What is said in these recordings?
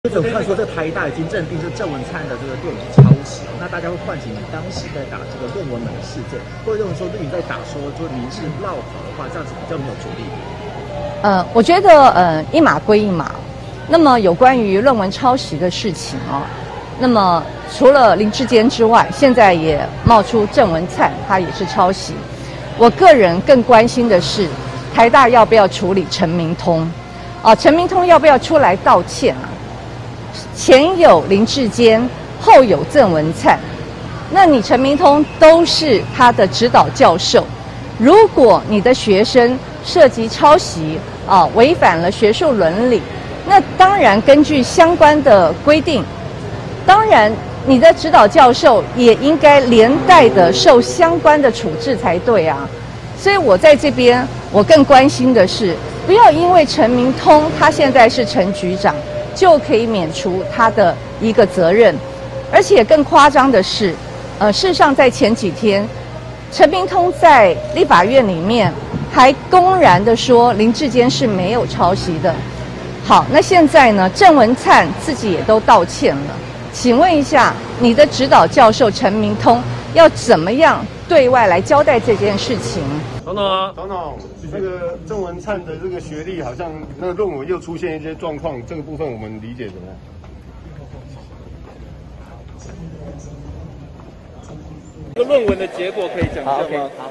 就有看说，这个台大已经认定是郑文灿的这个电影抄袭，那大家会唤起你当时在打这个论文门的事件，会认为说，对于在打说，就是您是落跑的话，这样子比较没有着力。 我觉得一码归一码。那么有关于论文抄袭的事情哦，那么除了林志坚之外，现在也冒出郑文灿，他也是抄袭。我个人更关心的是，台大要不要处理陈明通？陈明通要不要出来道歉啊？前有林志坚，后有郑文灿，那你陈明通都是他的指导教授，如果你的学生涉及抄袭违反了学术伦理，那当然根据相关的规定，当然你的指导教授也应该连带的受相关的处置才对啊。所以我在这边，我更关心的是，不要因为陈明通他现在是陈局长，就可以免除他的一个责任。而且更夸张的是，事实上在前几天，陈明通在立法院里面还公然的说林志坚是没有抄袭的。好，那现在呢，郑文灿自己也都道歉了。请问一下，你的指导教授陈明通要怎么样对外来交代这件事情？ 董董，那个郑文灿的这个学历好像那个论文又出现一些状况，这个部分我们理解怎么样？ 这个论文的结果可以讲一下吗？ 好。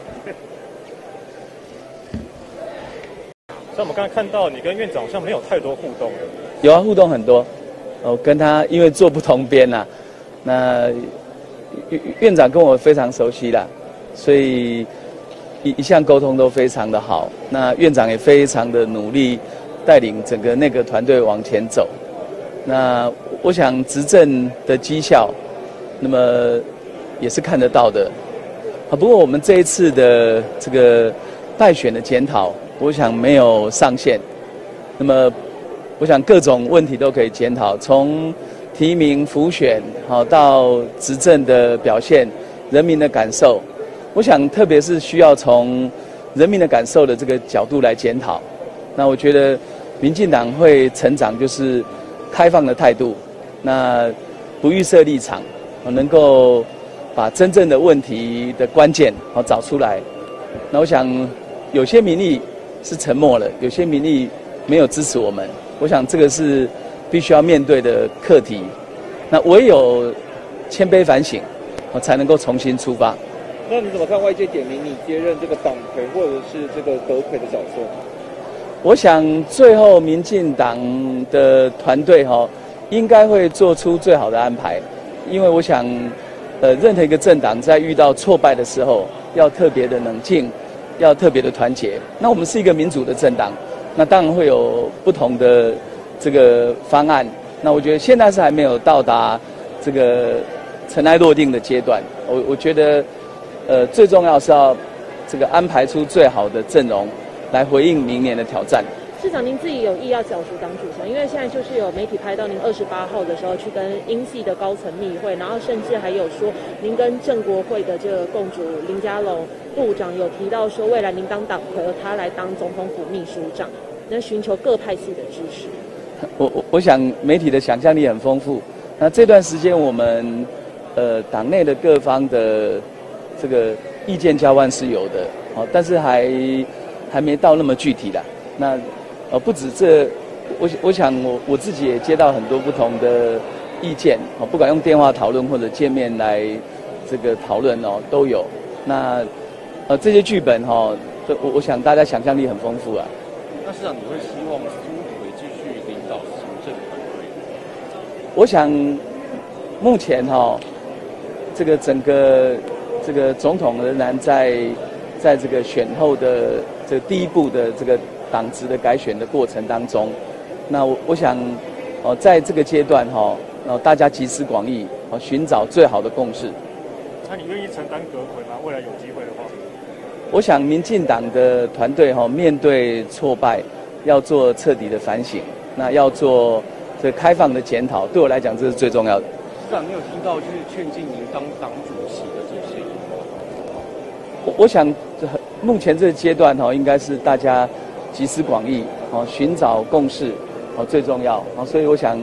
像我们刚才看到，你跟院长好像没有太多互动。 有啊，互动很多。跟他因为坐不同边呐，那院长跟我非常熟悉啦，所以一向沟通都非常的好。那院长也非常的努力带领整个内阁团队往前走。那我想执政的绩效，那么也是看得到的。不过我们这一次的这个败选的检讨，我想没有上限。那么我想各种问题都可以检讨，从提名、辅选，好到执政的表现、人民的感受。我想特别是需要从人民的感受的这个角度来检讨。那我觉得民进党会成长，就是开放的态度，那不预设立场，能够把真正的问题的关键找出来。那我想有些民意是沉默了，有些民意没有支持我们。我想这个是必须要面对的课题。那唯有谦卑反省，才能够重新出发。 那你怎么看外界点名你接任这个党魁或者是这个阁魁的角色？ 我想最后民进党的团队应该会做出最好的安排，因为我想，任何一个政党在遇到挫败的时候，要特别的冷静，要特别的团结。那我们是一个民主的政党。那当然会有不同的这个方案。那我觉得现在是还没有到达这个尘埃落定的阶段。我觉得，最重要是要这个安排出最好的阵容，来回应明年的挑战。 市长，您自己有意要角逐党主席，因为现在就是有媒体拍到您28号的时候去跟英系的高层密会，然后甚至还有说您跟正国会的这个共主林佳龙部长有提到说，未来您当党魁，他来当总统府秘书长，那寻求各派系的支持。 我想媒体的想象力很丰富。那这段时间我们党内的各方的这个意见交换是有的，但是还没到那么具体啦。那不止这，我想我自己也接到很多不同的意见，不管用电话讨论或者见面来这个讨论都有。那这些剧本我想大家想象力很丰富啊。 那市长，你会希望苏揆继续领导行政团队？ 我想目前这个整个这个总统仍然在这个选后的这个第一步的这个党职的改选的过程当中。那我想在这个阶段大家集思广益，寻找最好的共识。 那你愿意承担阁魁吗？未来有机会的话？ 我想民进党的团队面对挫败，要做彻底的反省，那要做这开放的检讨，对我来讲这是最重要的。 市长，你有听到就是劝进您当党主席的这些声音吗？ 我想目前这个阶段应该是大家集思广益，寻找共识最重要。所以我想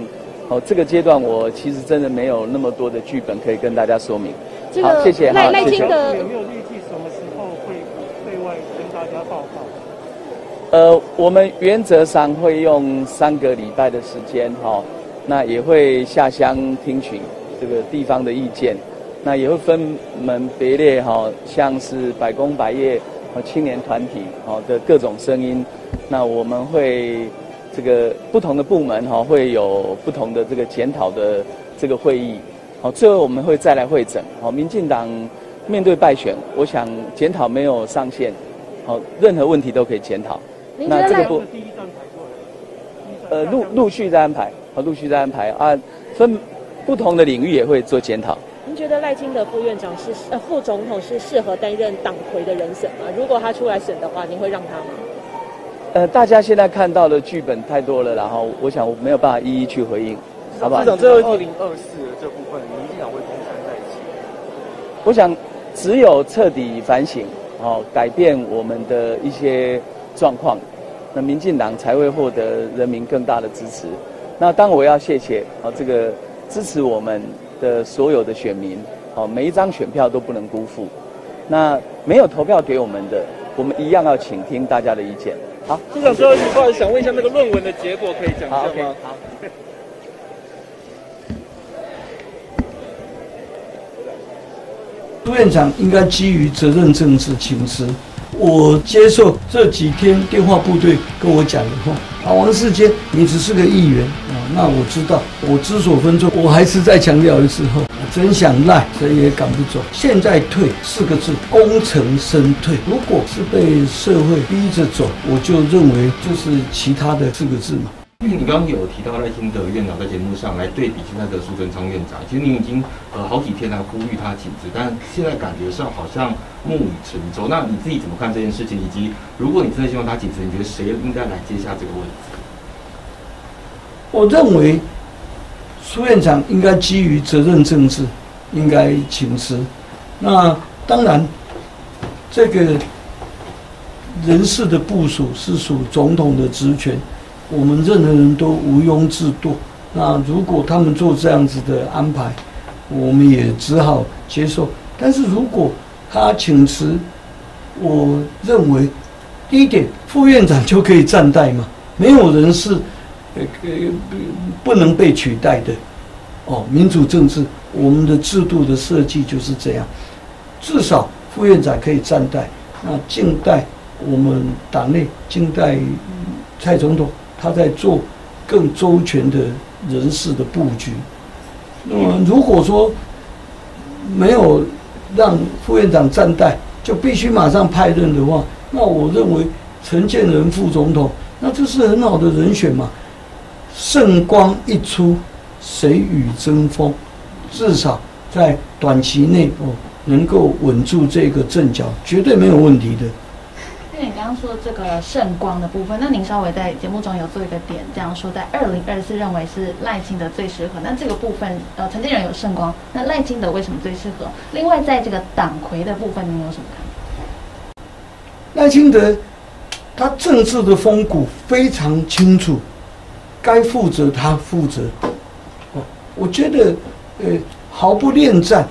这个阶段我其实真的没有那么多的剧本可以跟大家说明。 这个好，谢谢。 赖清德有没有预计什么时候会对外跟大家报告？ 我们原则上会用3个礼拜的时间，那也会下乡听取这个地方的意见，那也会分门别类，像是百工百业青年团体的各种声音，那我们会这个不同的部门会有不同的这个检讨的这个会议，最后我们会再来会诊。民进党面对败选，我想检讨没有上限，任何问题都可以检讨。那这个第一站排过来， 陆续在安排，陆续在安排啊，分不同的领域也会做检讨。 您觉得赖清德副总统是适合担任党魁的人选吗？如果他出来选的话，您会让他吗？ 大家现在看到的剧本太多了，然后我想我没有办法一一去回应，好不好？ 市长，最后2024的这部分，民进党会东山再起。 我想只有彻底反省，改变我们的一些状况，那民进党才会获得人民更大的支持。那当我要谢谢这个支持我们的所有的选民，每一张选票都不能辜负。那没有投票给我们的，我们一样要倾听大家的意见。好， 市长，最后一句话想问一下那个论文的结果，可以讲一下吗？ OK， 好。 苏院长应该基于责任政治请辞。我接受这几天电话部队跟我讲的话，王世坚，你只是个议员那我知道，我知所分寸，我还是再强调一次真想赖，谁也赶不走。现在退4个字，功成身退。如果是被社会逼着走，我就认为就是其他的4个字嘛。 因为你刚刚有提到赖清德院长在节目上来对比现在的苏贞昌院长，其实你已经好几天来呼吁他请辞，但现在感觉上好像木已成舟。那你自己怎么看这件事情？以及如果你真的希望他请辞，你觉得谁应该来接下这个位置？ 我认为苏院长应该基于责任政治，应该请辞。那当然，这个人事的部署是属总统的职权。我们任何人都毋庸置疑。那如果他们做这样子的安排，我们也只好接受。但是如果他请辞，我认为第一点，副院长就可以暂代嘛，没有人是不能被取代的。民主政治，我们的制度的设计就是这样，至少副院长可以暂代。那静待我们党内静待蔡总统。他在做更周全的人事的布局。那么，如果说没有让副院长暂代，就必须马上派任的话，那我认为陈建仁副总统，那这是很好的人选嘛。圣光一出，谁与争锋？至少在短期内能够稳住这个阵脚，绝对没有问题的。 因为你刚刚说这个圣光的部分，那您稍微在节目中有做一个点，这样说在2024认为是赖清德最适合。那这个部分，陈建仁有圣光，那赖清德为什么最适合？另外，在这个党魁的部分，您有什么看法？ 赖清德他政治的风骨非常清楚，该负责他负责。我觉得毫不恋战，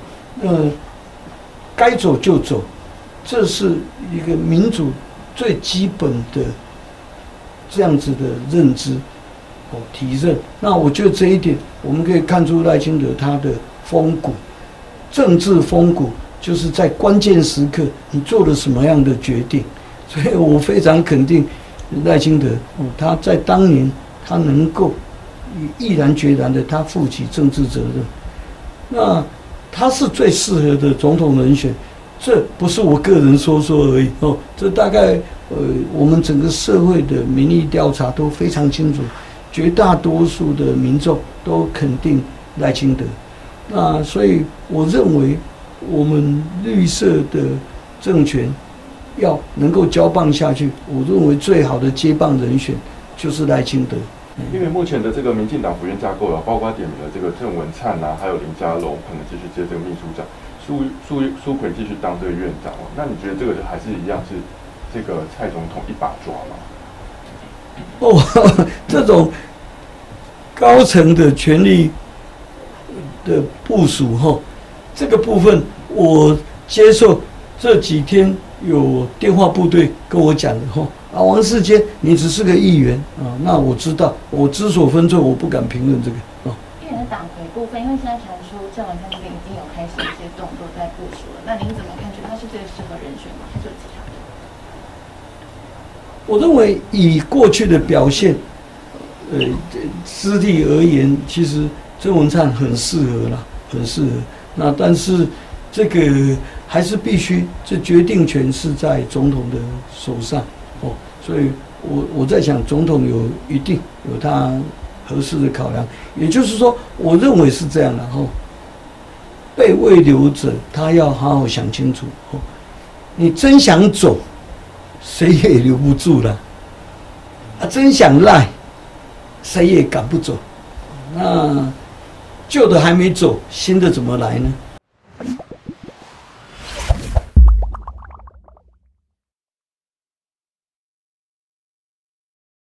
该走就走。这是一个民主最基本的这样子的认知，体认。那我觉得这一点，我们可以看出赖清德他的风骨，政治风骨，就是在关键时刻你做了什么样的决定。所以我非常肯定赖清德，他在当年他能够毅然决然的他负起政治责任，那他是最适合的总统人选。这不是我个人说而已这大概我们整个社会的民意调查都非常清楚，绝大多数的民众都肯定赖清德。那所以我认为我们绿色的政权要能够交棒下去，我认为最好的接棒人选就是赖清德。 因为目前的这个民进党府院架构包括点名了这个郑文灿还有林佳龙可能继续接这个秘书长。苏揆继续当这个院长那你觉得这个还是一样是这个蔡总统一把抓吗？ 这种高层的权力的部署哈，这个部分我接受这几天有电话部队跟我讲的哈，王世坚你只是个议员啊，那我知道，我知所分寸，我不敢评论这个啊。 议员的党魁部分，因为现在传出郑文灿这边已经有开始一些动作在部署了，那您怎么看？觉得他是最适合人选吗？还是有其他的？ 我认为以过去的表现，资历而言，其实郑文灿很适合啦，很适合。那但是这个还是必须，这决定权是在总统的手上哦。所以我在想，总统一定有他合适的考量。也就是说，我认为是这样的哦。被慰留者他要好好想清楚哦。你真想走，谁也留不住了。啊，真想赖，谁也赶不走。那旧的还没走，新的怎么来呢？